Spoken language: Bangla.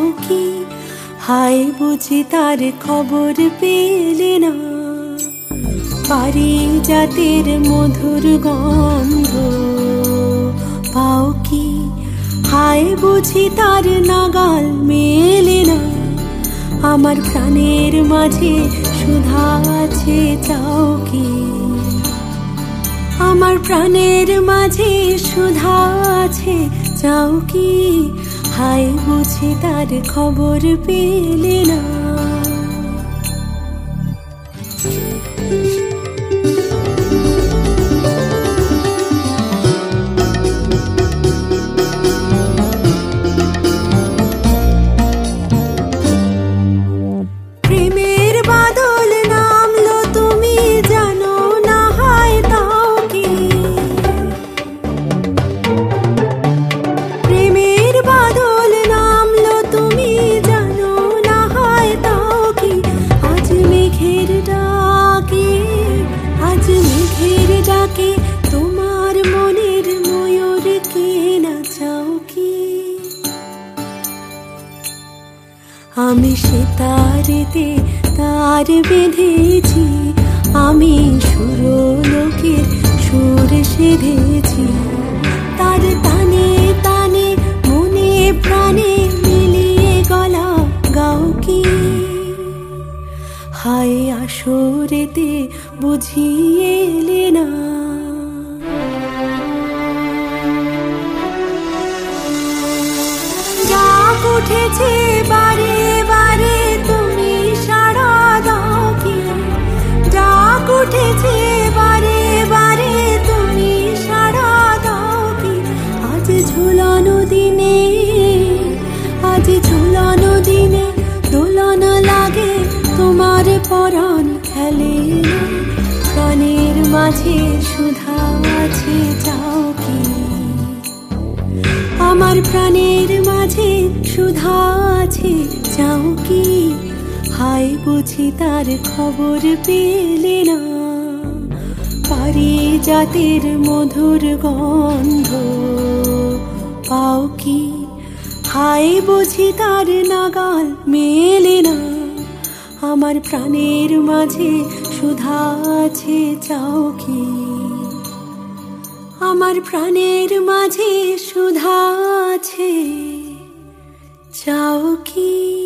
চাও কি? হায় বুঝি তার খবর পেলে না, পারিজাতের মধুর গন্ধ পাও কি? হায় বুঝি তার নাগাল মেলে না, আমার প্রাণের মাঝে সুধা আছে চাও কি? আমার প্রাণের মাঝে সুধা আছে চাও কি? হায় বুঝি তার খবর পেলে না। আমি সেতারেতে তার বেঁধেছি, আমি সুরলোকের সুর সেধেছি, তার টানে টানে মনে প্রাণে মিলিয়ে গলা গাও কি? হায় আসরেতে বুঝিয়ে এলে না, ডাক উঠেছে বারে বারে তুমি সাড়া দাও কি? ডাক উঠেছে বারে বারে তুমি সাড়া দাও কি? আজ ঝুলানো দিনে, আজ ঝুলানো দিনে দোলন লাগে তোমার পরাণ খেলে, প্রাণের মাঝে সুধা আছে চাও কি? আমার প্রাণের মাঝে সুধা আছে চাও কি? হায় বুঝি তার খবর পেলে না, পারিজাতের মধুর গন্ধ পাও কি? হায় বুঝি তার নাগাল মেলে না, আমার প্রাণের মাঝে সুধা আছে চাও কি? আমার প্রাণের মাঝে সুধা আছে চাও কি?